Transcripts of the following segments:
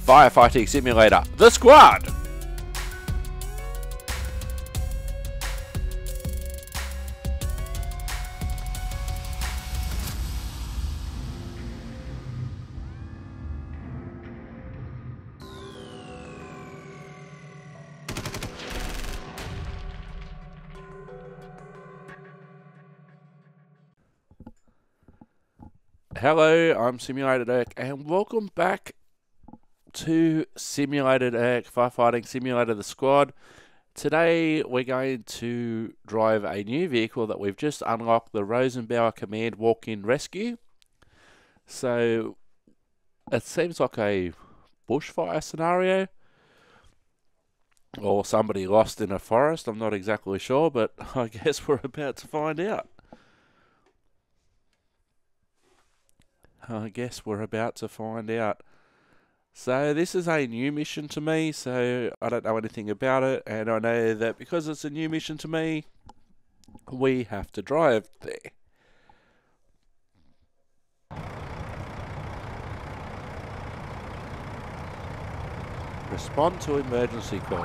Firefighting Simulator, The Squad! Hello, I'm Simulated Irk, and welcome back to Simulated Irk, Firefighting Simulator The Squad. Today we're going to drive a new vehicle that we've just unlocked, the Rosenbauer Command Walk-In Rescue. So it seems like a bushfire scenario, or somebody lost in a forest. I'm not exactly sure, but I guess we're about to find out. So this is a new mission to me, so I don't know anything about it, and I know that because it's a new mission to me, we have to drive there. Respond to emergency call.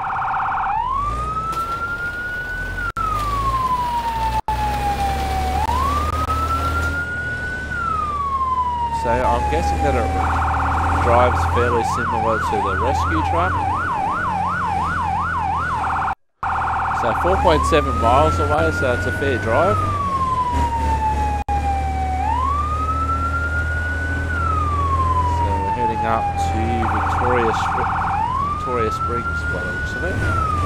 So I'm guessing that it drives fairly similar to the rescue truck. So 4.7 miles away, so it's a fair drive. So we're heading up to Victoria Springs by the looks of it.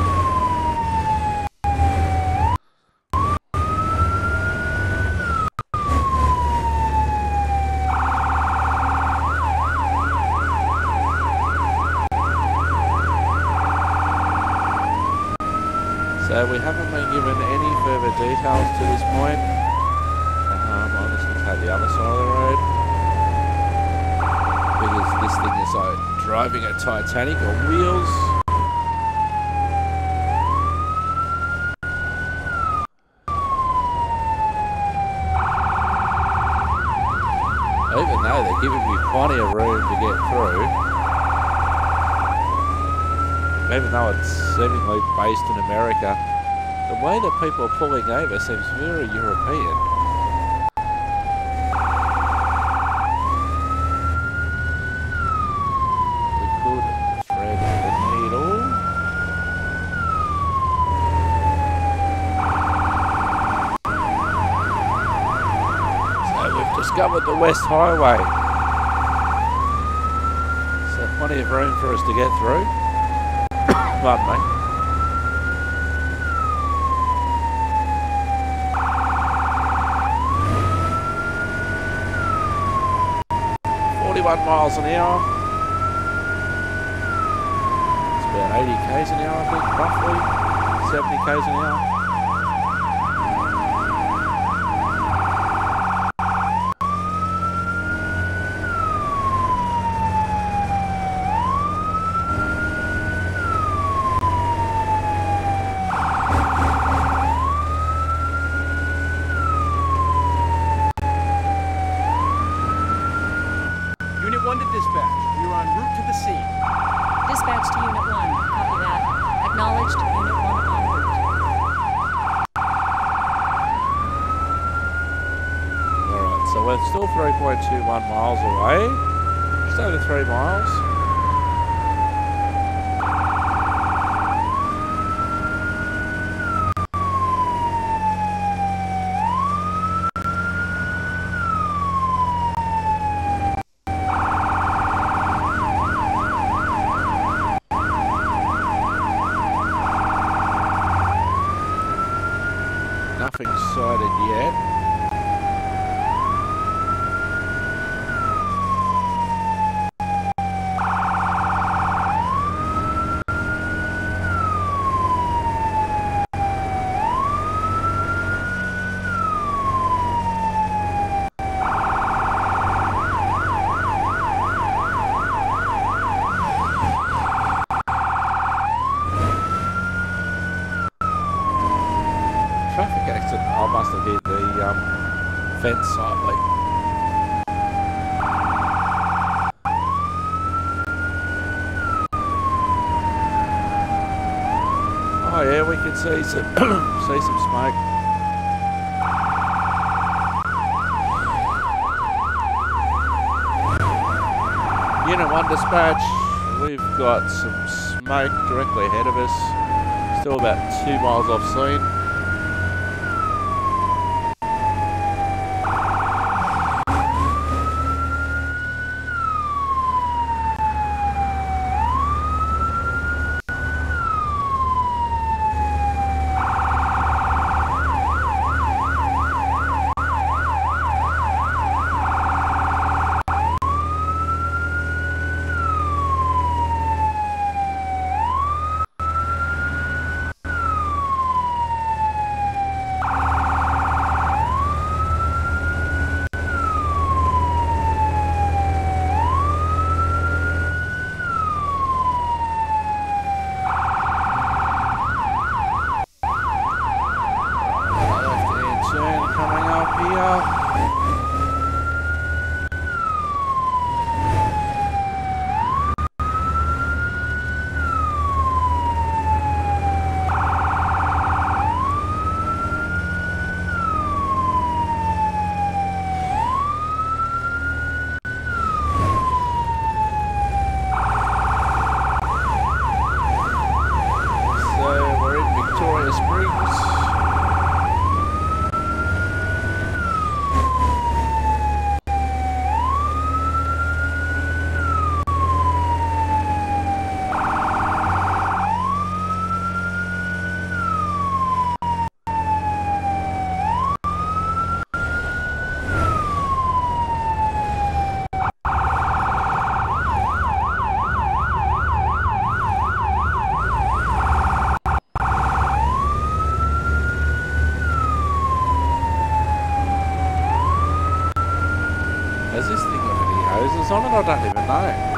So we haven't been given any further details to this point. I'm just going to take the other side of the road, because this thing is like driving a Titanic on wheels. Even though they're giving me plenty of room to get through, even though it's seemingly based in America, the way that people are pulling over seems very European. We could thread the needle. So we've discovered the West Highway. So plenty of room for us to get through. Pardon me. Miles an hour. It's about 80 k's an hour, I think, roughly 70 k's an hour. We're still 3.21 miles away, just over 3 miles. Nothing sighted yet. Traffic accident. I must have hit the fence slightly. there we can see some see some smoke. Unit 1 dispatch, we've got some smoke directly ahead of us. Still about 2 miles off scene. Has this thing got any hoses on it? I don't even know.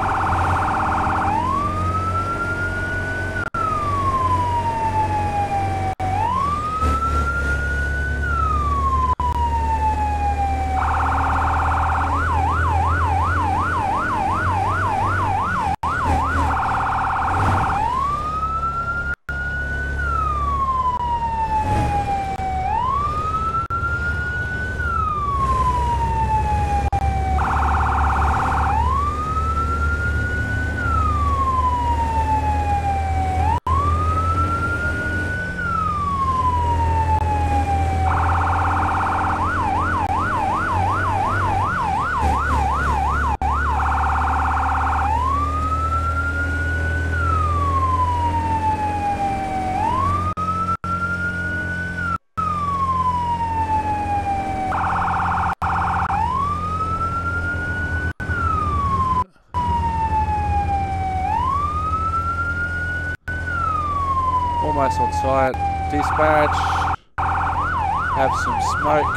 Almost on site. Dispatch. Have some smoke.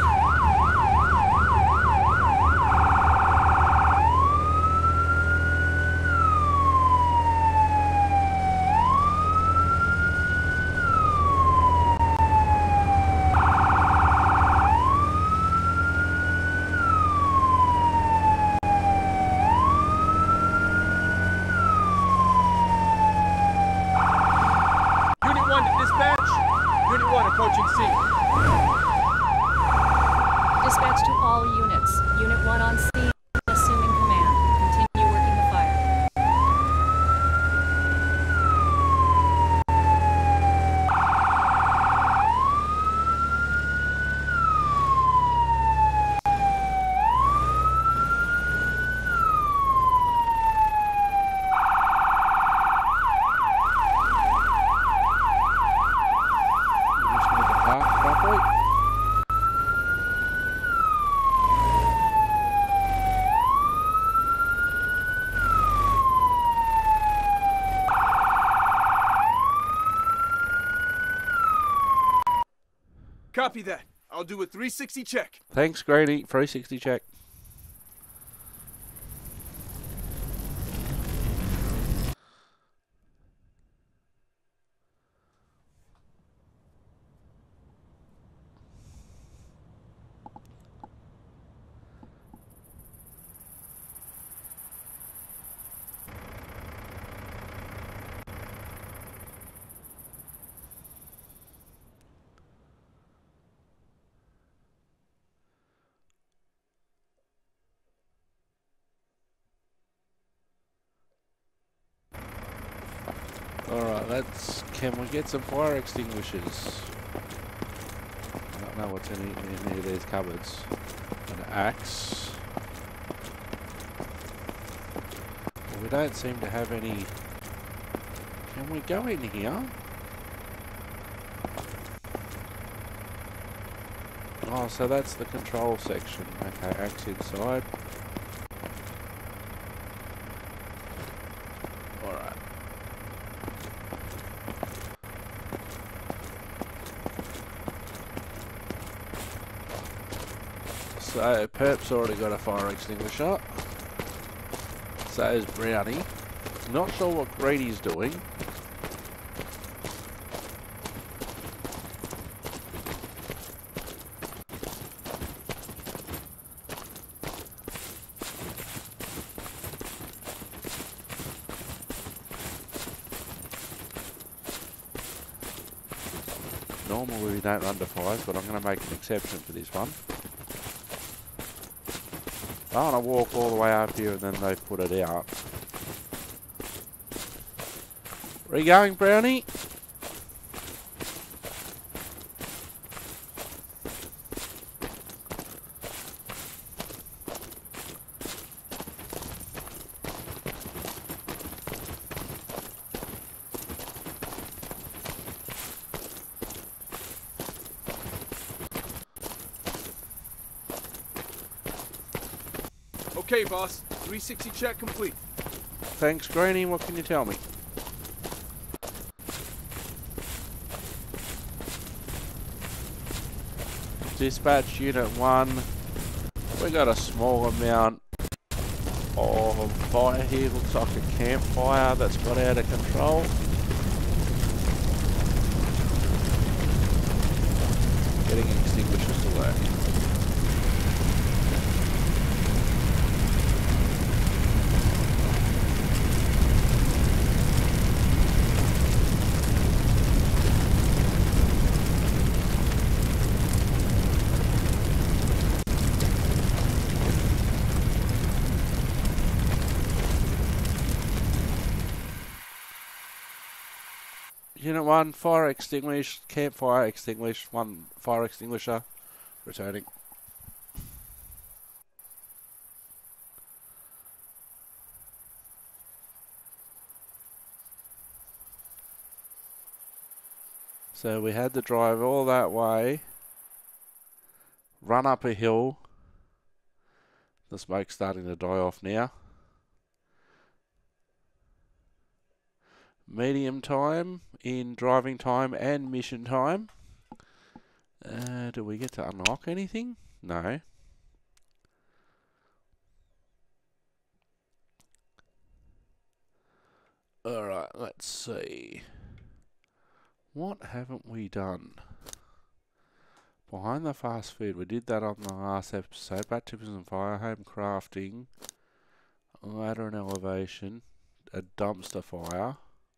Approaching scene. Dispatch to all units. Unit 1 on scene, assuming command. Continue working the fire. Copy that. I'll do a 360 check. Thanks, Grady. 360 check. Alright, can we get some fire extinguishers? I don't know what's in any of these cupboards. An axe. Well, we don't seem to have any. Can we go in here? Oh, so that's the control section. Okay, axe inside. Alright. So, Perp's already got a fire extinguisher. So is Brownie. Not sure what Greedy's doing. Normally we don't run to fires, but I'm going to make an exception for this one. I want to walk all the way up here and then they put it out. Where are you going, Brownie? Okay, boss. 360 check complete. Thanks, Greenie. What can you tell me? Dispatch Unit 1. We got a small amount of fire here. Looks like a campfire that's got out of control. Getting extinguishers to work. Unit 1, fire extinguished, campfire extinguished, 1 fire extinguisher, returning. So we had to drive all that way, run up a hill, the smoke's starting to die off now. Medium time in driving time and mission time. Do we get to unlock anything? No. Alright, let's see. What haven't we done? Behind the fast food, we did that on the last episode. Baptisms and fire, home crafting, ladder and elevation, a dumpster fire.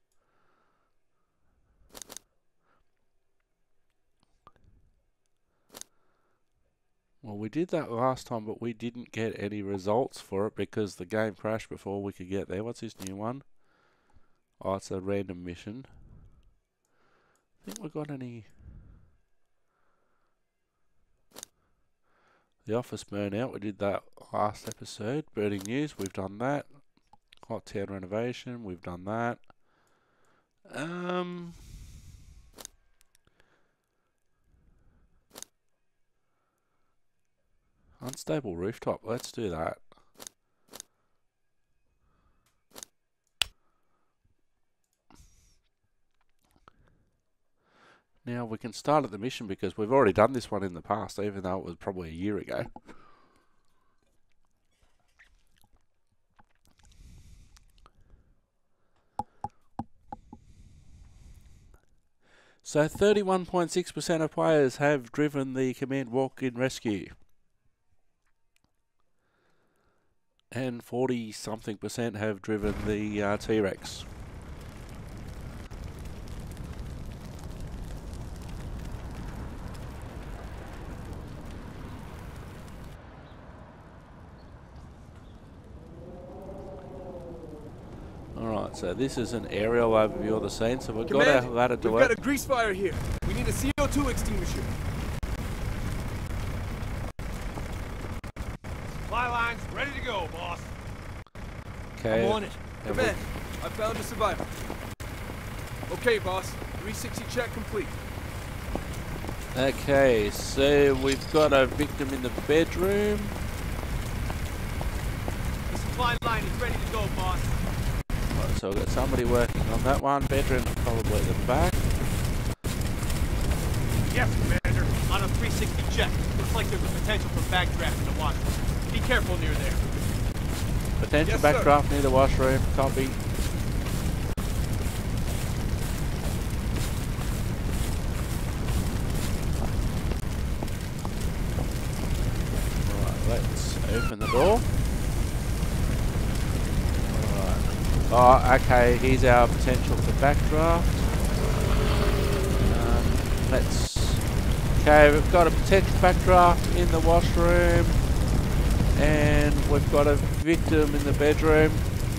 Well, we did that last time, but we didn't get any results for it because the game crashed before we could get there. What's this new one? Oh, it's a random mission. I think we got any... The office burnout, we did that last episode. Burning news, we've done that. Hot town renovation, we've done that. Unstable rooftop, let's do that. Now we can start at the mission because we've already done this one in the past, even though it was probably a year ago. So 31.6% of players have driven the command walk-in rescue. And 40-something% have driven the T-Rex. Alright, so this is an aerial overview of the scene. So we've got Command, our ladder to we've got a it. grease fire here. We need a CO2 extinguisher. Supply lines ready to go, boss. Okay. I'm on it. and Command, I found a survivor. Okay, boss. 360 check complete. Okay, so we've got a victim in the bedroom. The supply line is ready to go, boss. Right, so we've got somebody working on that one. Bedroom's probably at the back. Yes, Commander. On a 360 check. Looks like there's a potential for backdraft in the washroom. Be careful near there. Potential Yes, sir. backdraft near the washroom. Copy. Right, let's open the door. Alright. Oh, okay, here's our potential for backdraft. Let's... Okay, we've got a potential backdraft in the washroom. And we've got a victim in the bedroom.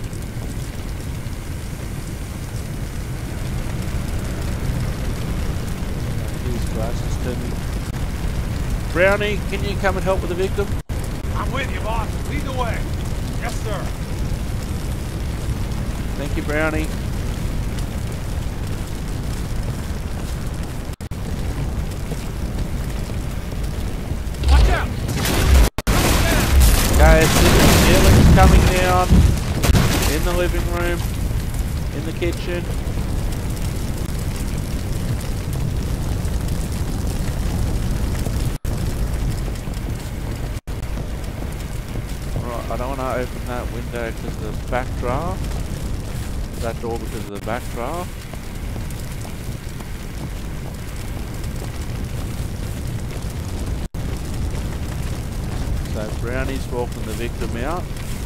His glasses turning. Brownie, can you come and help with the victim? I'm with you, boss. Lead the way. Yes, sir. Thank you, Brownie. Watch out! Okay, ceiling's coming down. In the living room. In the kitchen. Right, I don't want to open that window because of the backdraft. That door because of the backdraft. So Brownie's walking the victim out.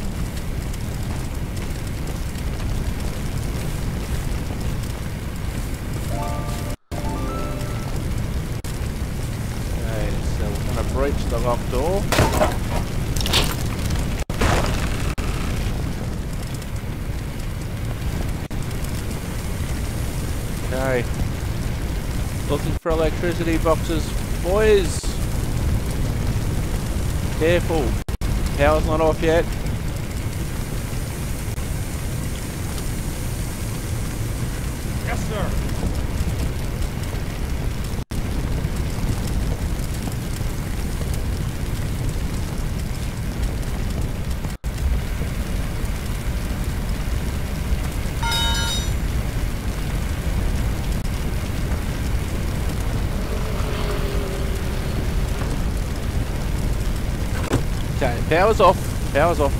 Okay, so we're going to breach the locked door. Okay. Looking for electricity boxes, boys. Careful. Power's not off yet. Yes, sir. Okay, power's off. Power's off.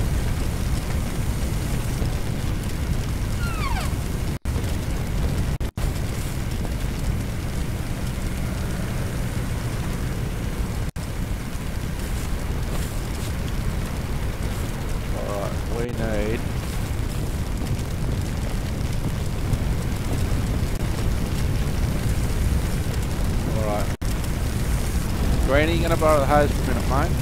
Alright, we need... Alright. Granny, you gonna borrow the hose for a minute, mate?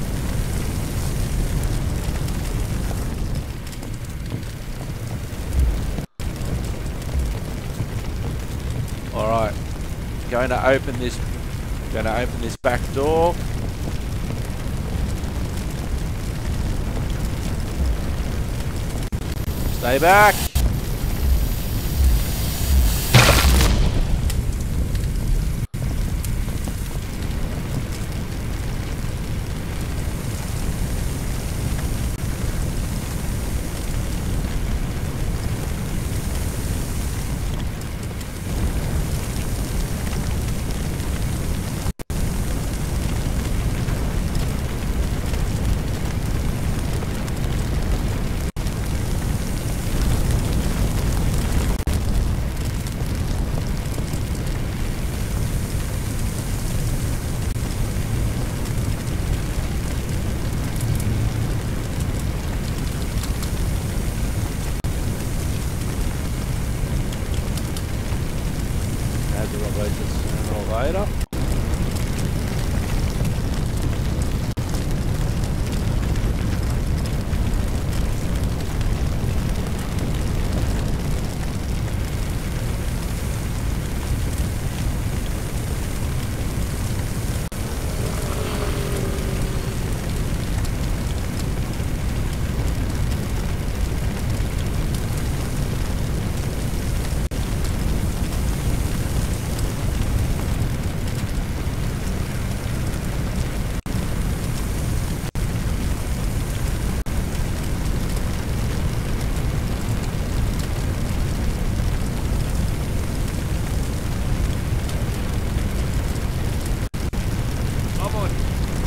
Alright, going to open this back door. Stay back. Add the elevator sooner or later.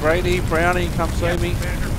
Grady, Brownie, come see Yes, me. Commander.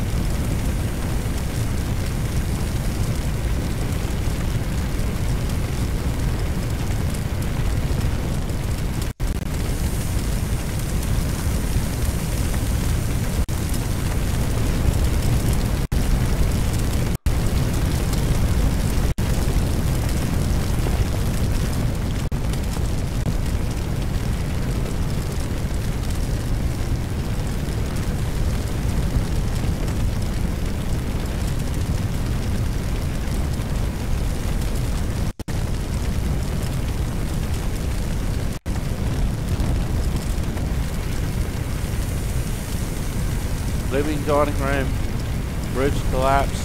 Living dining room, roof's collapsed.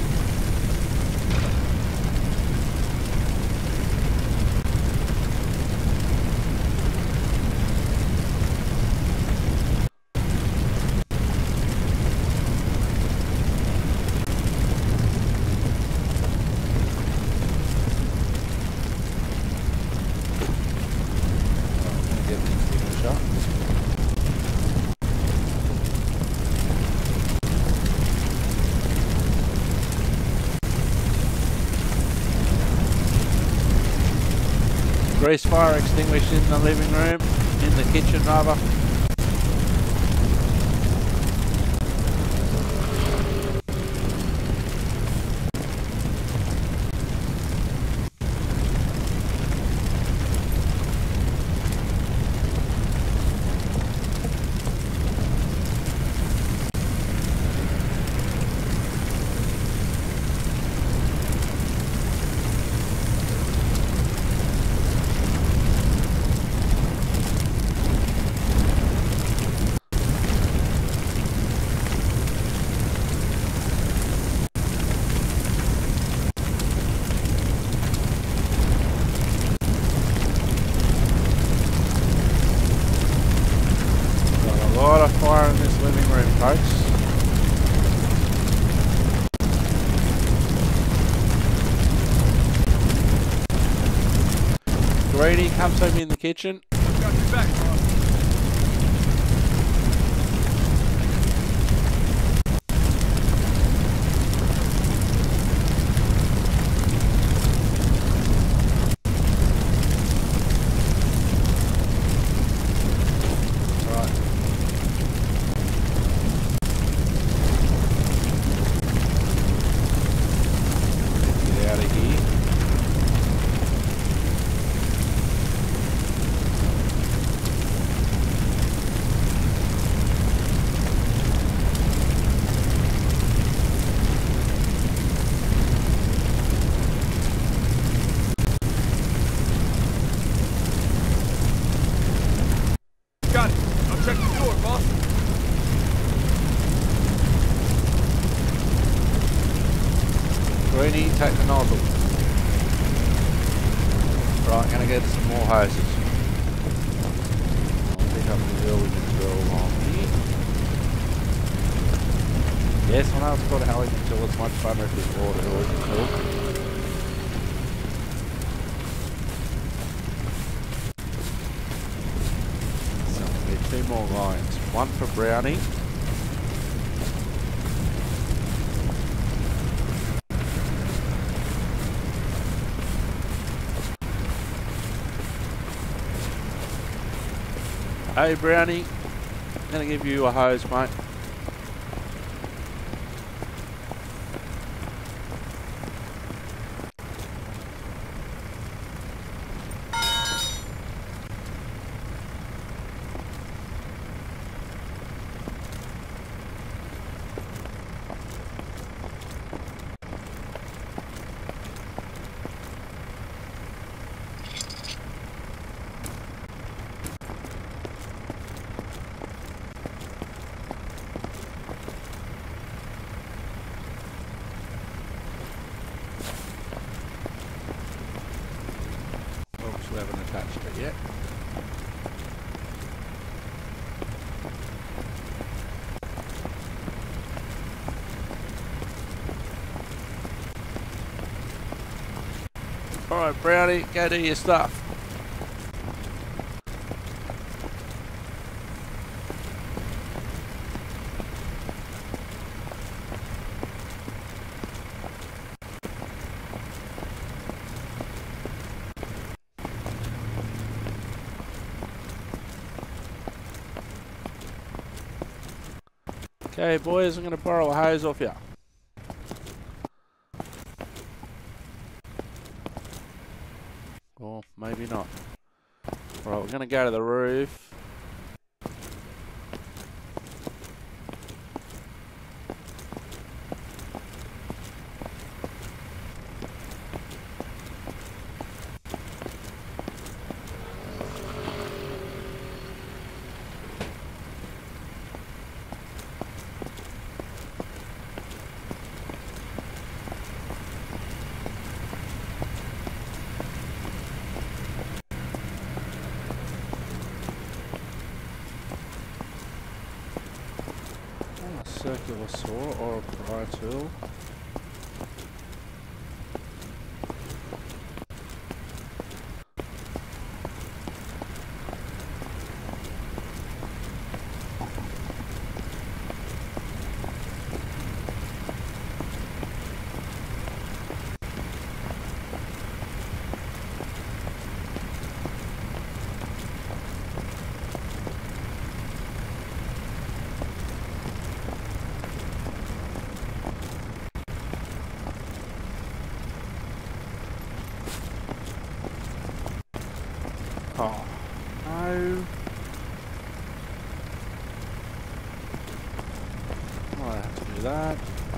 Grease fire extinguished in the living room, in the kitchen rather. A lot of fire in this living room, folks. Grady, come see me in the kitchen. I've got your back, boss. Got it. I'll check the door, boss. Greeny, take the nozzle. Right, gonna get some more hoses. I'll pick up the building material on here. Yes, I know it's got a heli until it's much funner if it's water or so we get 2 more lines. One for Brownie. Hey Brownie, I'm gonna give you a hose, mate. Oops, we haven't attached it yet. Alright Brownie, go do your stuff. Okay, boys, I'm going to borrow a hose off you. Or maybe not. Alright, we're going to go to the roof. A circular saw or a pry tool. Oh, no. I have to do that.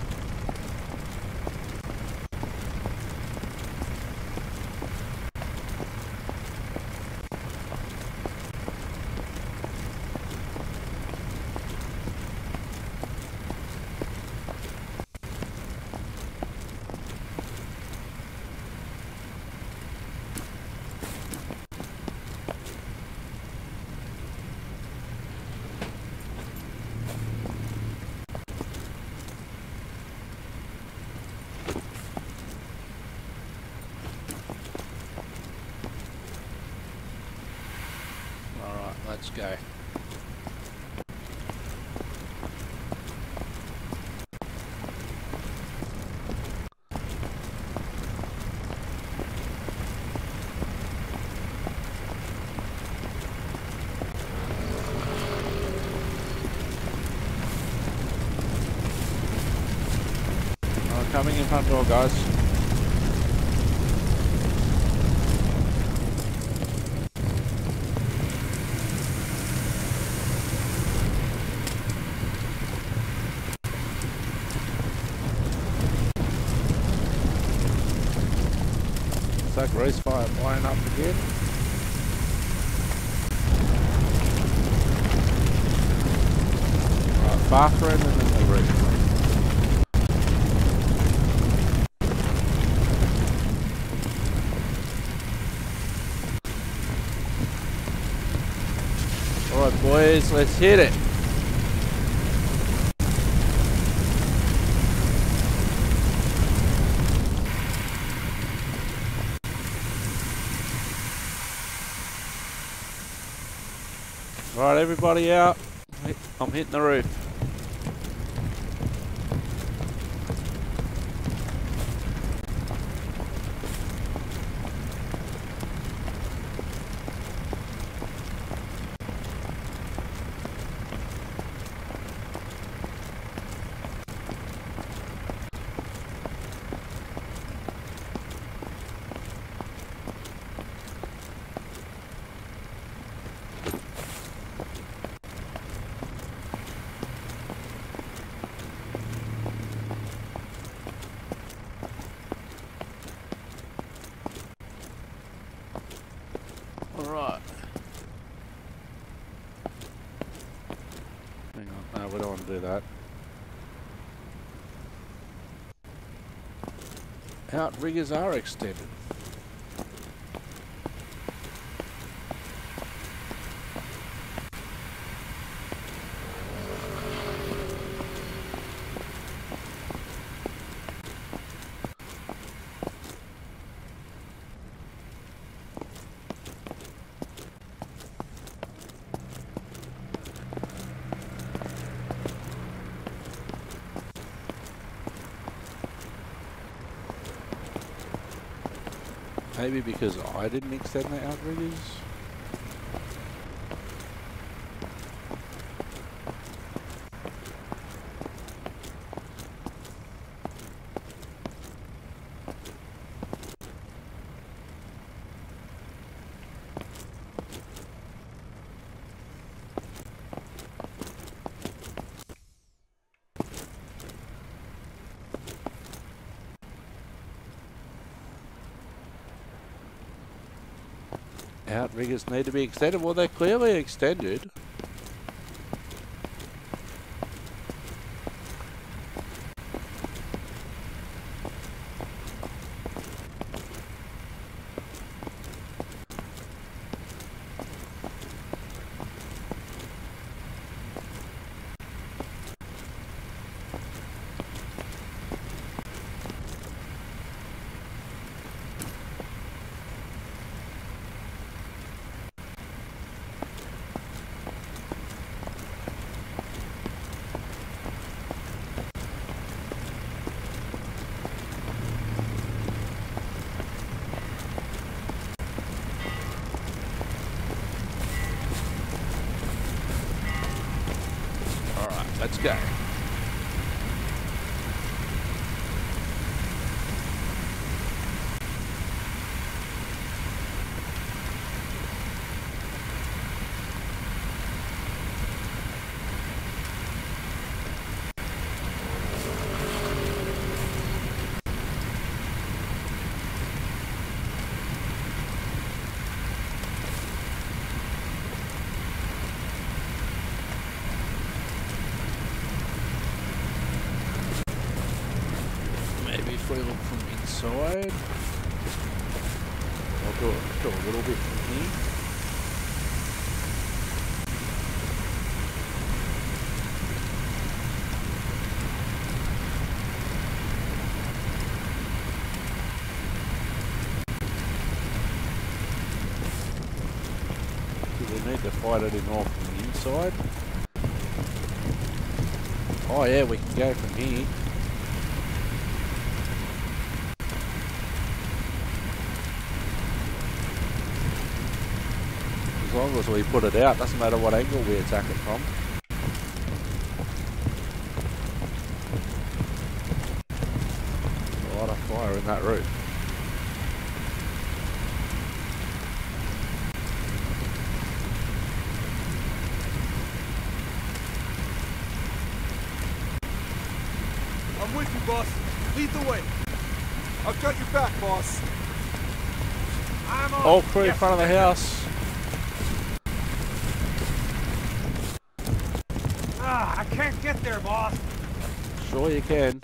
Alright, let's go. Coming in front door, guys. Is that grease fire blowing up again? Right, bathroom and then the roof. Alright boys, let's hit it. Alright, everybody out. I'm hitting the roof. Alright. Hang on, no, we don't want to do that. Outriggers are extended. Maybe because I didn't extend the outriggers. Outriggers need to be extended. Well, they're clearly extended. Let's go. If we look from inside, I'll do a little bit from here. Do we need to fight it in all from the inside? Oh yeah, we can go from here. As long as we put it out, doesn't matter what angle we attack it from. A lot of fire in that roof. I'm with you, boss. Lead the way. I've got your back, boss. I'm on. All crew in front of the house. I can't get there, boss. Sure you can.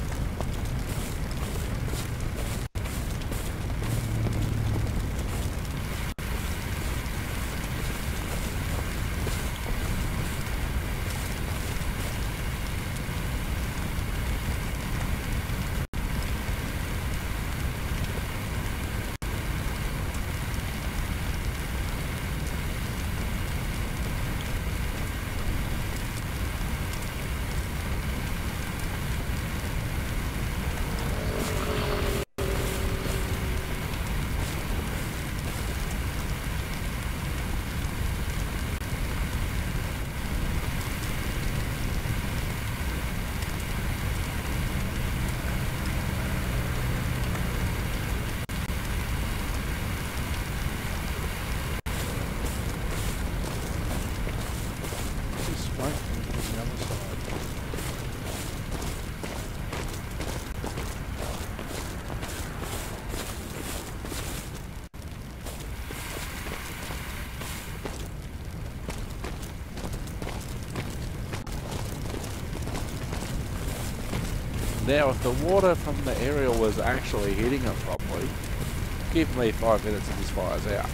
Now, if the water from the aerial was actually hitting it properly, give me 5 minutes and this fire's out.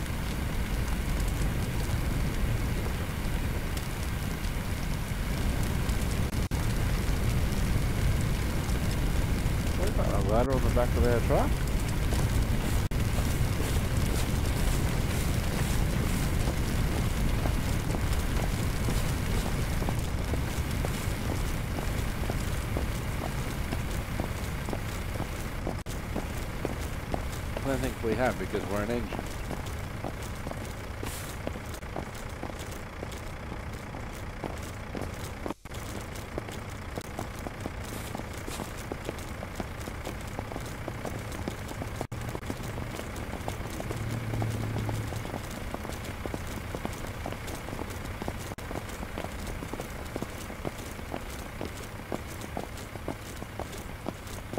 We've got a ladder on the back of our truck. I don't think we have because we're an engine.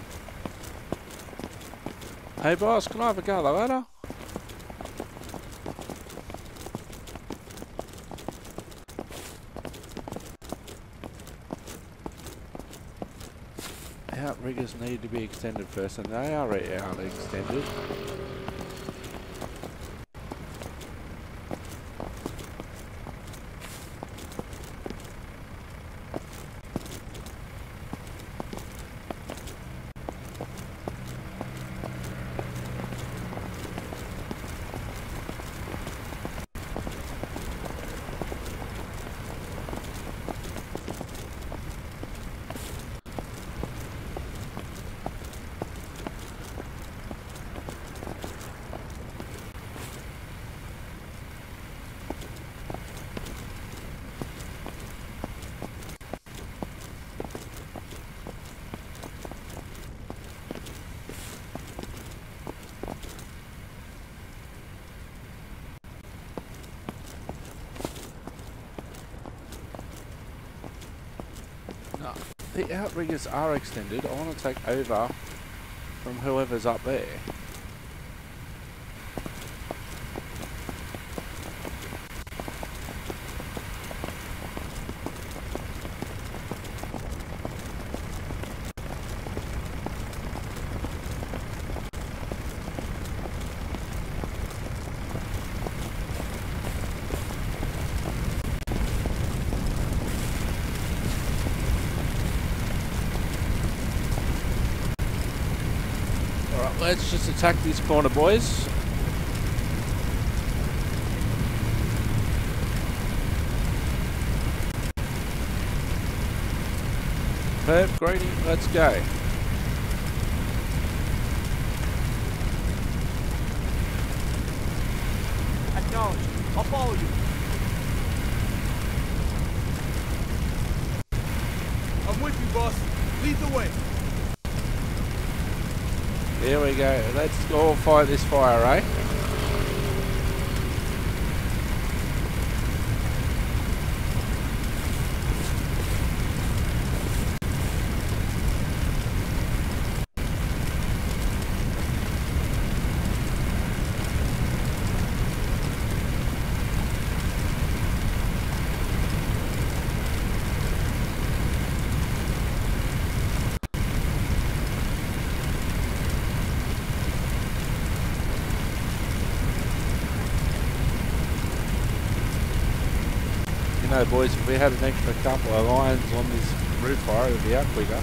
Hey boss, can I have a go at the ladder? outriggers need to be extended first, and they are out extended. No, the outriggers are extended. I want to take over from whoever's up there. Alright, let's just attack this corner, boys. Perp, greedy, let's go. Acknowledge. I'll follow you. I'm with you, boss. Lead the way. There we go. Let's all fight this fire, eh? You know, boys, if we had an extra couple of lines on this roof fire, it would be out quicker.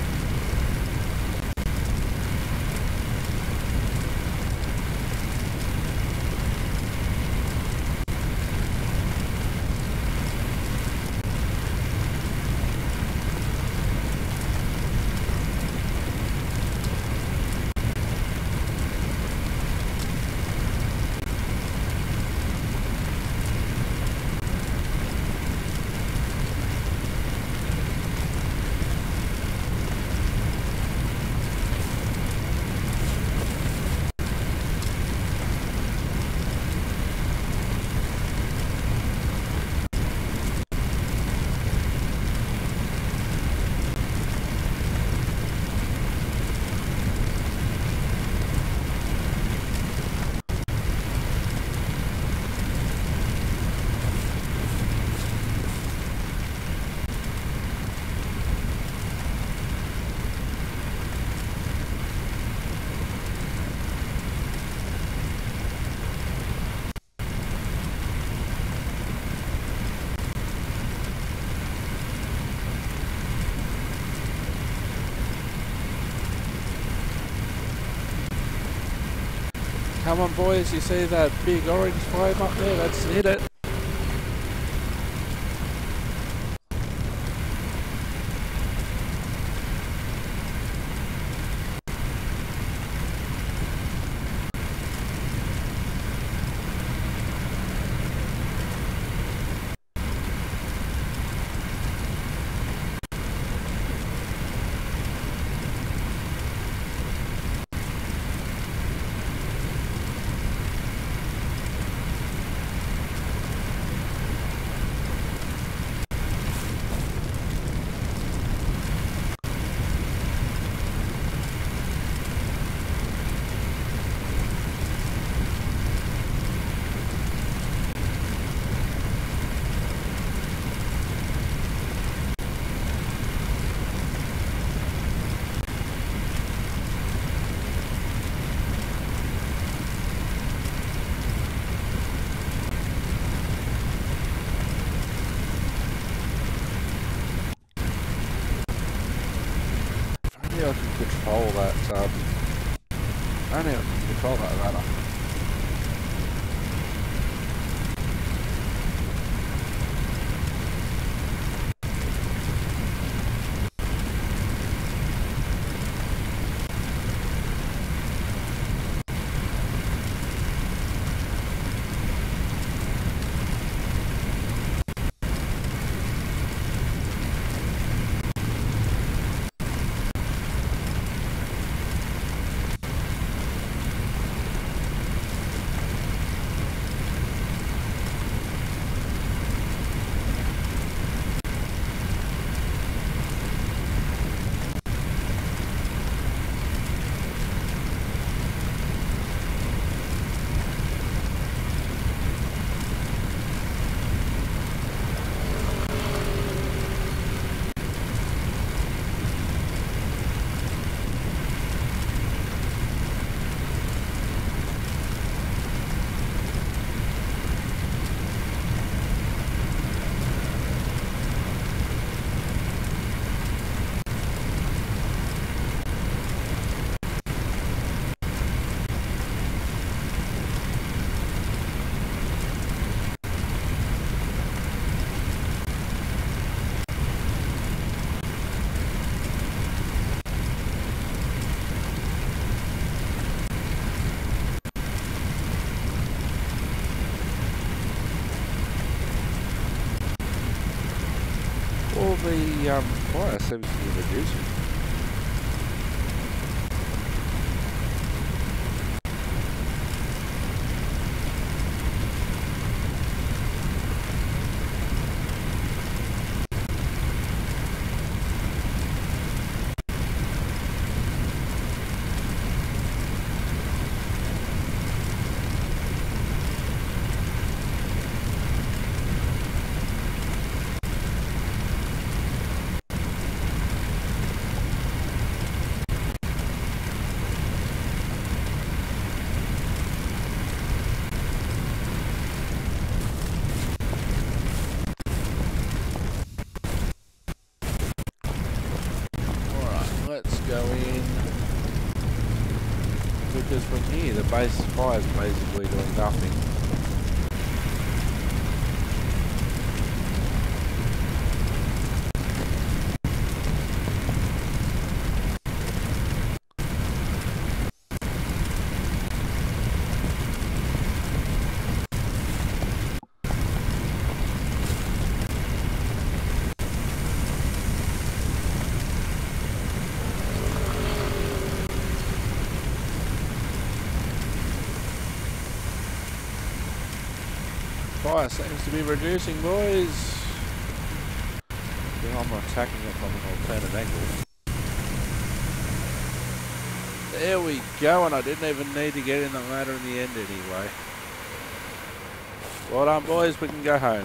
Come on, boys, you see that big orange flame up there? Let's hit it. I can control that. I don't know if I can control that ladder. All the fire seems to be reducing. Let's go in, because from here the base fire is basically doing nothing. Fire seems to be reducing, boys. I'm attacking it from an alternate angle. There we go, and I didn't even need to get in the ladder in the end anyway. Well done, boys, we can go home.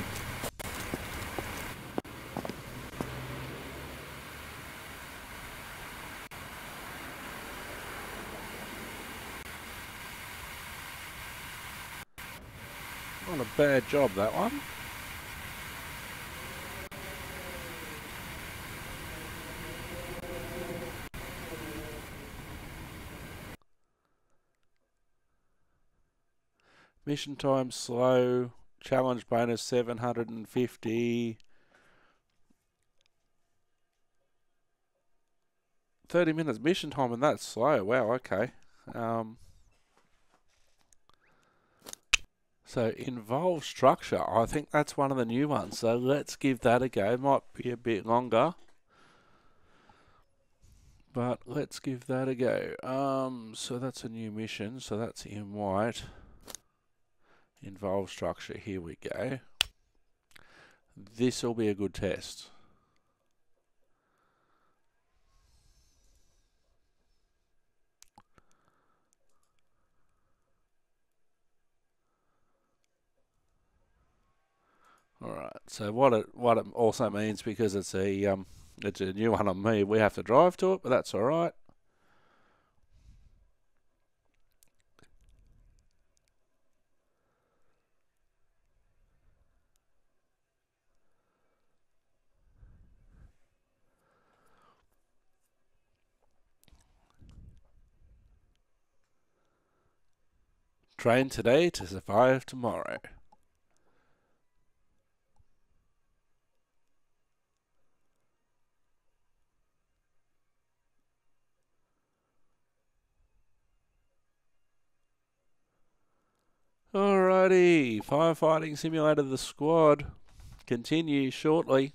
Not a bad job, that one. Mission time slow. Challenge bonus 750. 30 minutes mission time and that's slow. Wow, okay. So involved structure. I think that's one of the new ones. So let's give that a go. It might be a bit longer, but let's give that a go. So that's a new mission. So that's in white. Involved structure. Here we go. This will be a good test. Alright, so what it also means, because it's a new one on me, we have to drive to it, but that's alright. Train today to survive tomorrow. Alrighty, Firefighting Simulator the Squad continues shortly.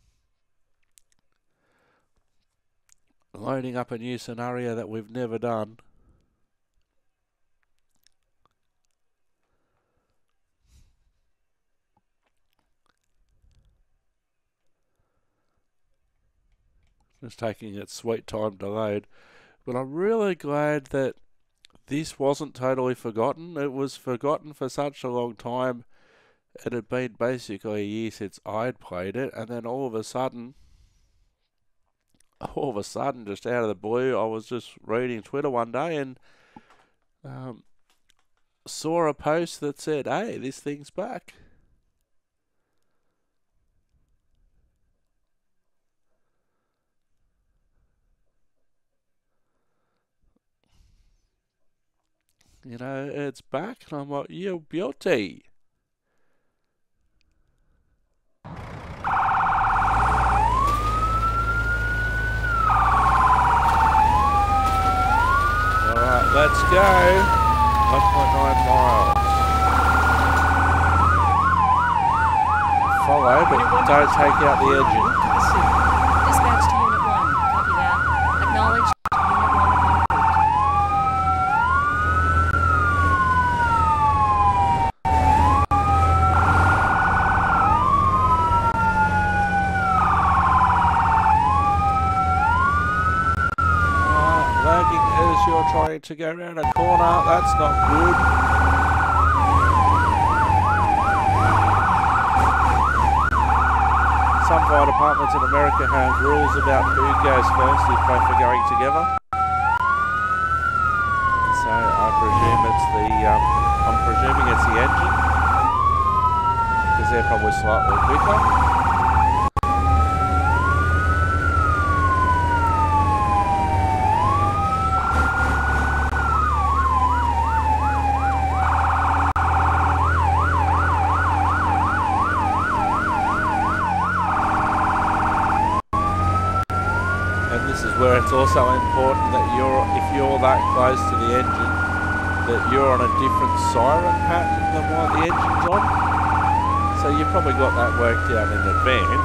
Loading up a new scenario that we've never done. Just taking its sweet time to load. But I'm really glad that this wasn't totally forgotten. It was forgotten for such a long time. It had been basically a year since I'd played it, and then all of a sudden, just out of the blue, I was just reading Twitter one day and saw a post that said, hey, this thing's back. You know, it's back, and I'm like, you beauty. Alright, let's go. 1.9 miles. Follow, but don't take out the engine. Dispatch to Unit 1. Copy that. Acknowledge. Unit 1 en route. Lagging as you're trying to go around a corner. That's not good. Some fire departments in America have rules about who goes first if both are going together. So I presume it's I'm presuming it's the engine, because they're probably slightly quicker. Where it's also important that if you're that close to the engine, that you're on a different siren pattern than what the engine's on. So you've probably got that worked out in advance.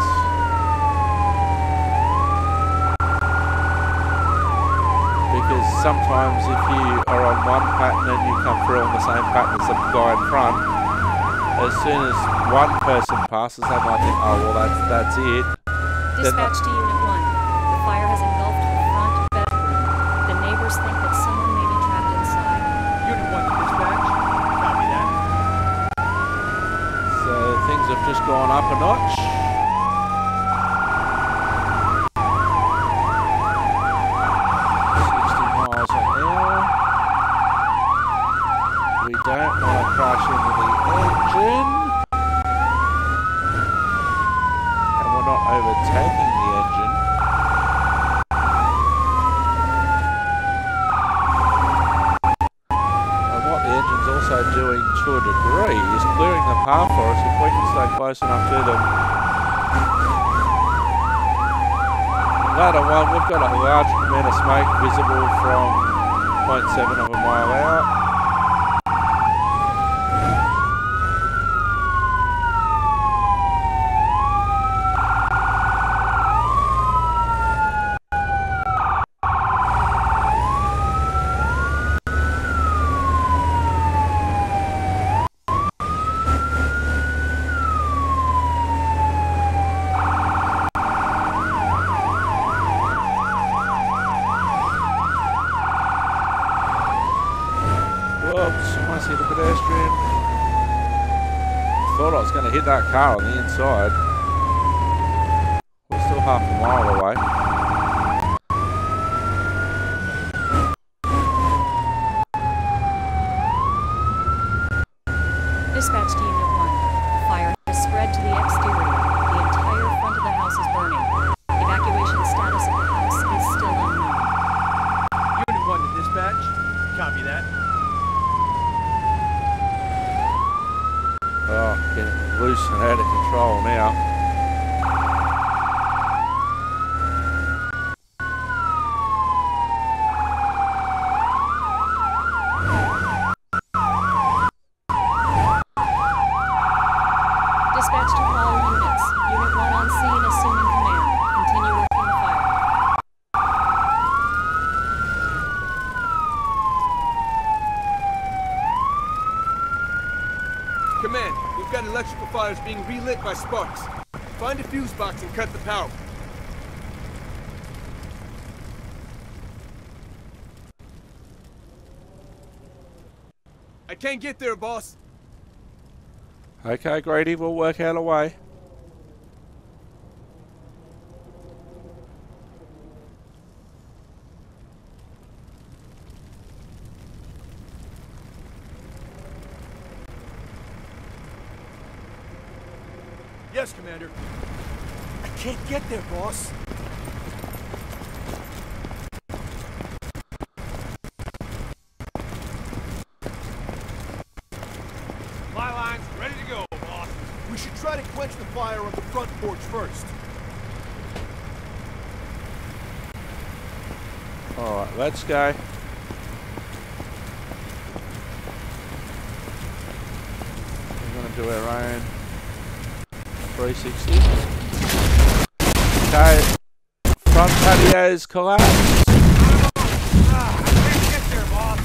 Because sometimes if you are on one pattern and you come through on the same pattern as the guy in front, as soon as one person passes, they might think, oh well, that's it. Dispatch to Unit 1. The fire has engulfed the front bedroom. The neighbors think that someone may be trapped inside. Unit 1 to dispatch. Copy that. So things have just gone up a notch. 60 miles an hour. We don't want to crash into the engine. And we're not overtaking the engine. And what the engine's also doing to a degree is clearing the path for us if we can stay close enough to them. Ladder 1, we've got a large amount of smoke visible from 0.7 of a mile out. Whoops, I see the pedestrian. Thought I was going to hit that car on the inside. We're still half a mile away. Dispatch to Unit 1. The fire has spread to the exterior. The entire front of the house is burning. Evacuation status of the house is still unknown. Unit 1 to dispatch. Copy that. Dispatch to all units. Unit 1 on scene, assuming command. Continue working the fire. Command, we've got electrical fires being relit by sparks. Find a fuse box and cut the power. I can't get there, boss. Okay, Grady, we'll work out a way. Yes, Commander. I can't get there, boss. My line's ready to go, boss. We should try to quench the fire on the front porch first. Alright, let's go. We're going to do our own 360. Okay, front patio's collapsed. I can't get there, boss.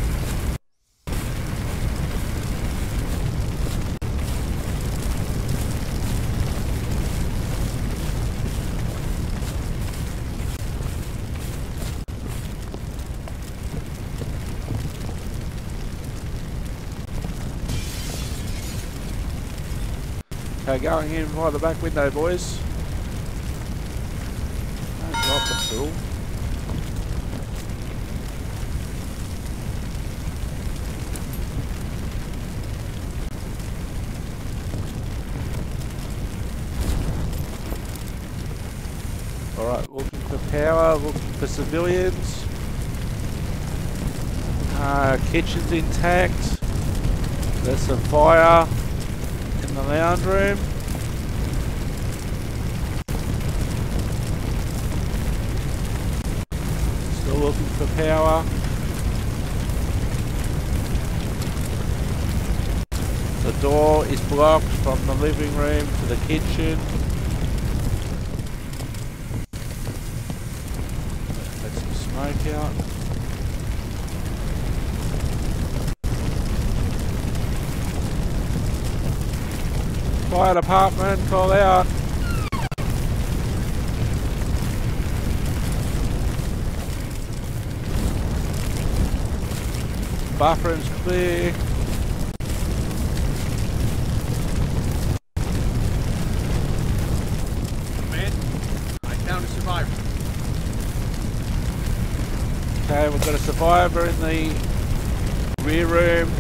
Okay, going in by the back window, boys. Don't drop the tool. Alright, looking for power, looking for civilians. Kitchen's intact. There's some fire in the lounge room. Still looking for power. The door is blocked from the living room to the kitchen. Let some smoke out. Fire department, call out. Bathroom's clear. Command, I found a survivor. Okay, we've got a survivor in the rear room.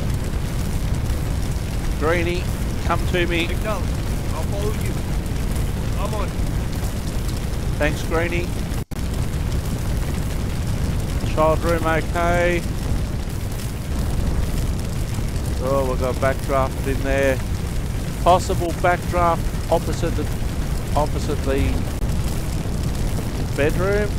Greenie, come to me. Acknowledge. I'll follow you. I'm on it. Thanks, Greenie. Child room okay. Oh, we've got backdraft in there. Possible backdraft opposite the bedroom.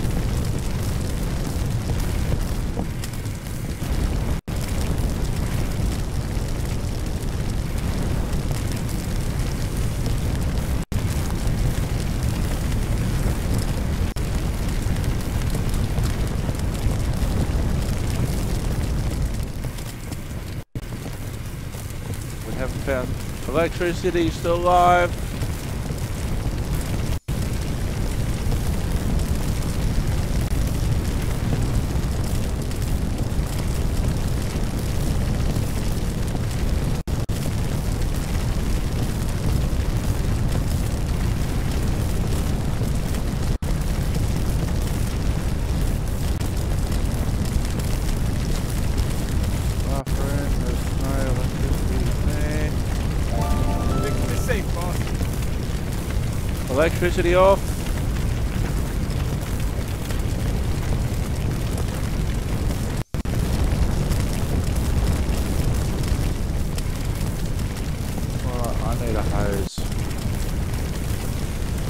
Haven't found electricity, still alive. Bathroom, there's no electricity there. Fixing it safe, boss. Electricity off. Alright, I need a hose.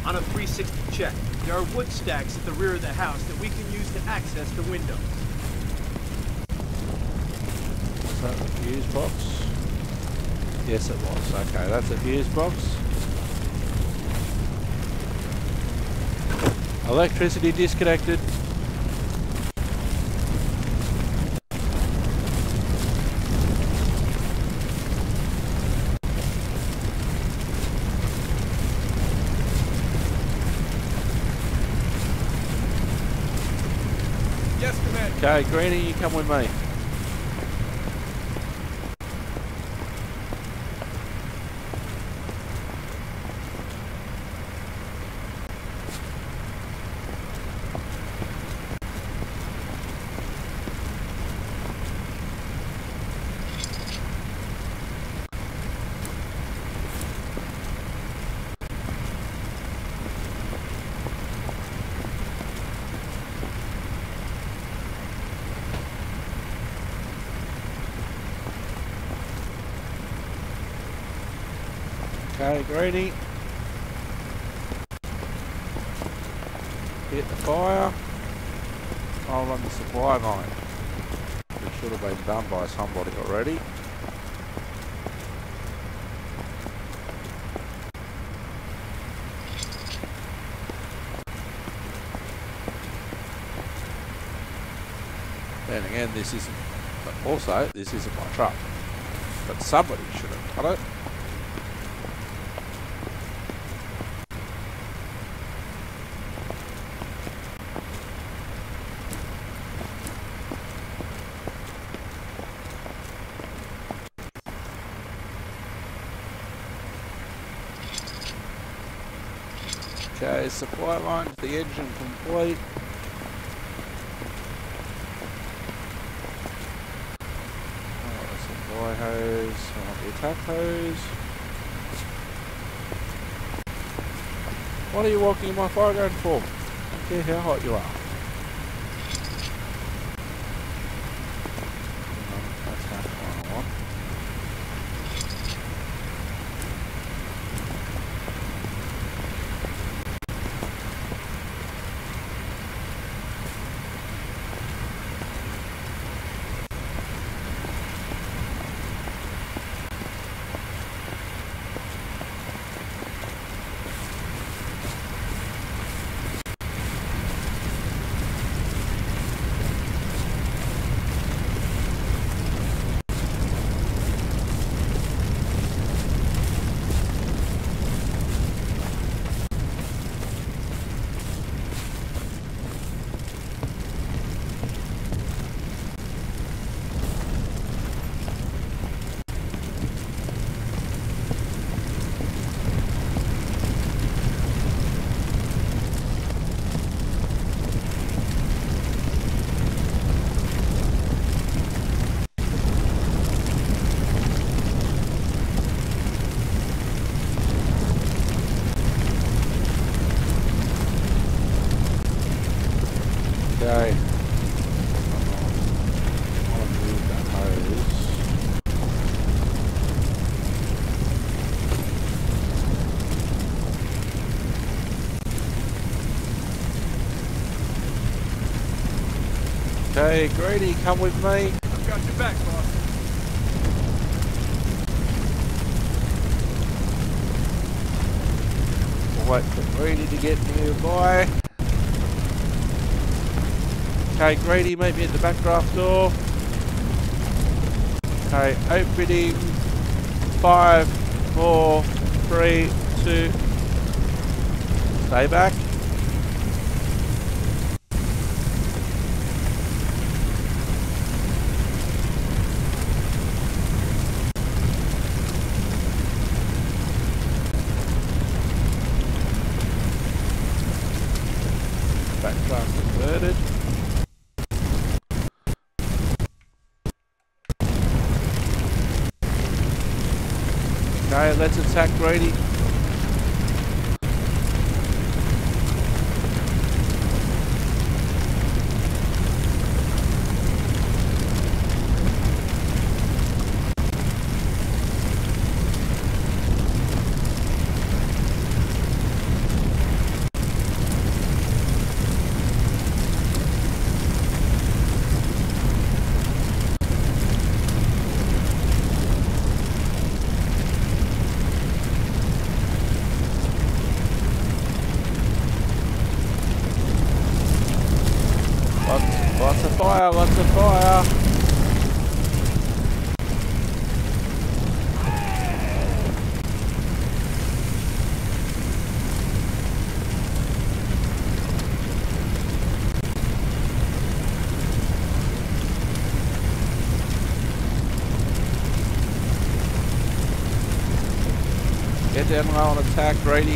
On a 360 check, there are wood stacks at the rear of the house that we can use to access the windows. Was that a fuse box? Yes, it was. Okay, that's a fuse box. Electricity disconnected. Yes, Commander. Okay, Greenie, you come with me. Okay, Greenie. Hit the fire. I'll run the supply line. It should have been done by somebody already. Then again, this isn't, but also, this isn't my truck. But somebody should have done it. Okay, supply line to the engine complete. Supply hose, I want the attack hose. What are you walking in my fire going for? I don't care how hot you are. That's half what I want. Okay. I want to move that hose. Okay, Grady, come with me. I've got your back, boss. We'll wait for Grady to get nearby. Okay, Grady, meet me at the back draft door. Okay, opening 5, 4, 3, 2. Stay back. Back draft converted. Okay, let's attack Grady. fire, lots of fire. Get down low on attack, Grady.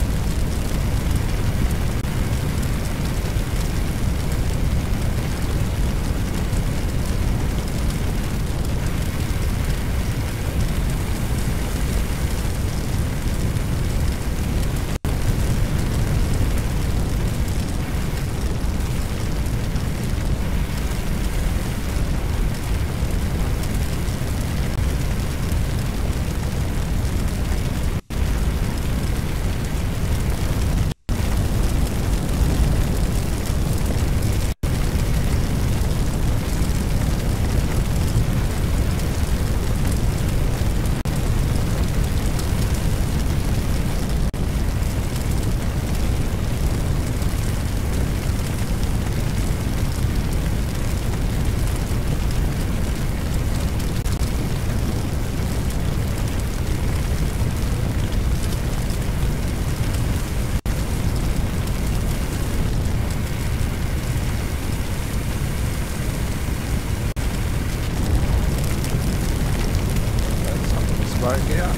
Out.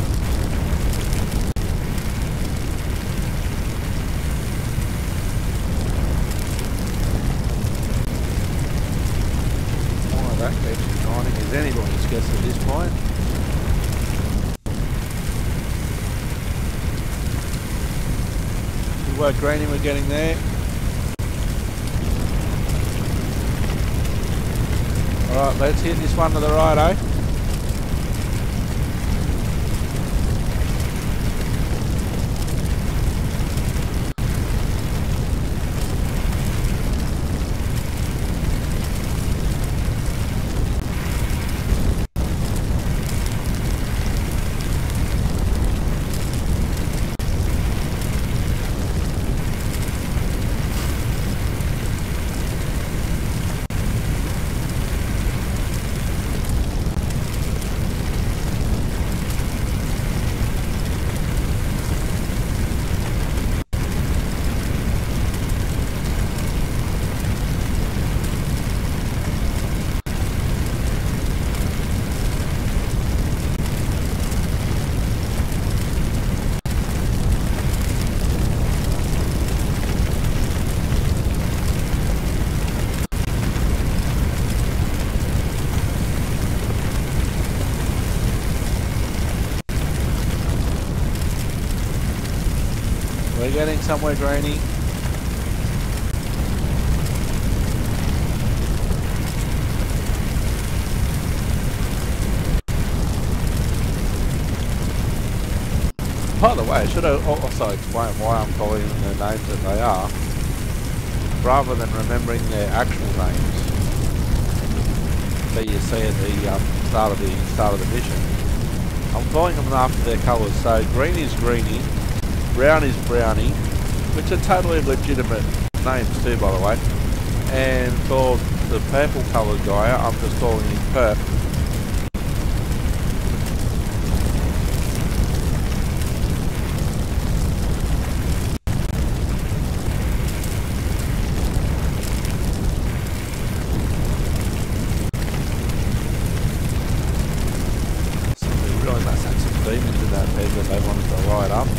Why that keeps shining is anybody's guess at this point. Good work, Greeny, we're getting there. Alright, let's hit this one to the right, eh? We're getting somewhere, Grainy. By the way, I should have also explained why I'm calling them the names that they are, rather than remembering their actual names that you see at the start of the mission. I'm calling them after their colours. So green is Greeny, brown is Brownie, which are totally legitimate names too, by the way. And for the purple coloured guy, I'm just calling him Perp. Somebody really must have some demons in that bed that they wanted to light up.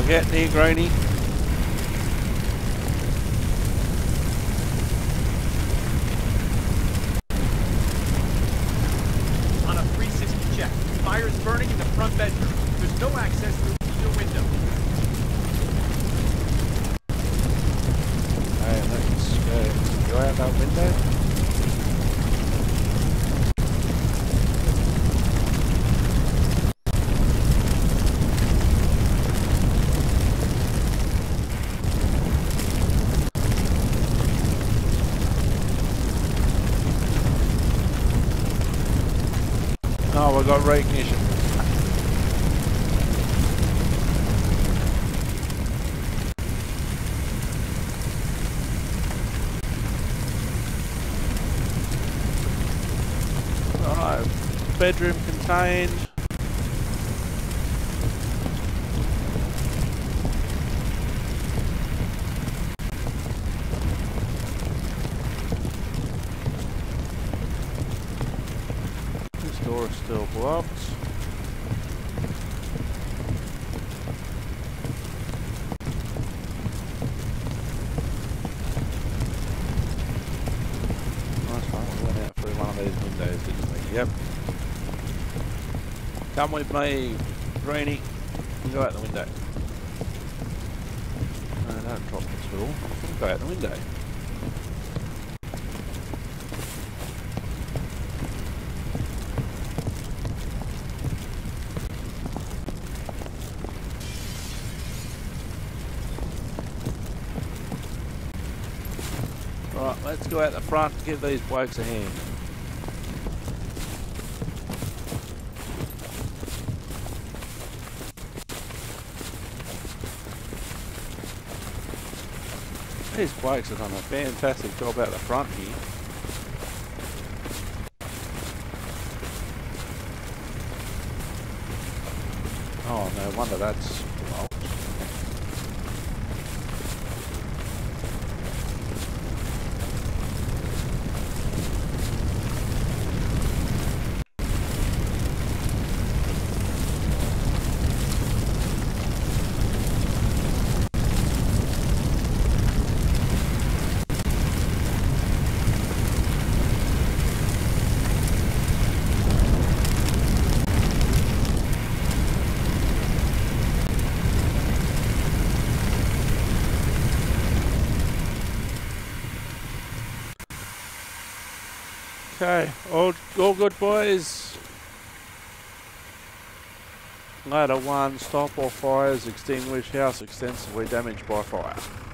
Get near Groany. On a 360 check, fire is burning in the front bedroom. There's no access through either window. Alright, let's go out that window. Oh, we got recognition. Alright, bedroom contained. This door is still blocked. Nice one, we went out through one of these windows, didn't we? Yep. Come with me, Greenie. We'll go out the window. No, don't drop the tool. We'll go out the window. Right, let's go out the front and give these blokes a hand. These blokes have done a fantastic job out the front here. Oh, no wonder that's locked. Okay, all good, boys. Ladder 1, stop all fires, extinguish house extensively damaged by fire.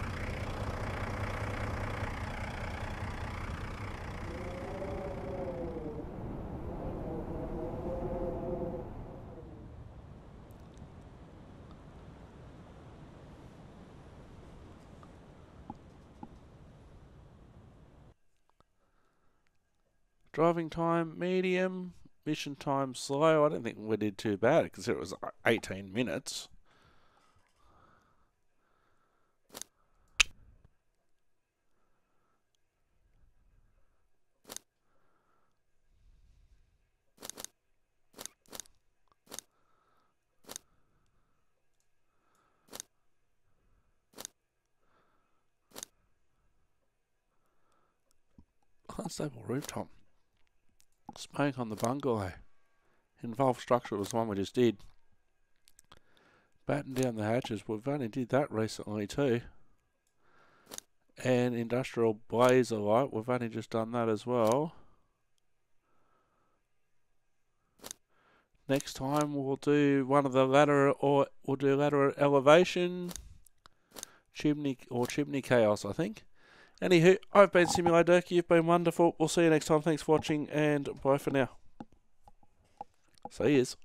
Driving time, medium. Mission time, slow. I don't think we did too bad because it was 18 minutes. Unstable rooftop. Smoke on the bungalow. Involved structure was the one we just did. Batten down the hatches. We've only did that recently too. And industrial blazer light. We've only just done that as well. Next time we'll do one of the ladder, or we'll do ladder elevation, chimney chaos, I think. Anywho, I've been Simulator Dirk. You've been wonderful. We'll see you next time. Thanks for watching, and bye for now. See yous.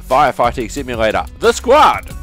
Firefighting Simulator, The Squad.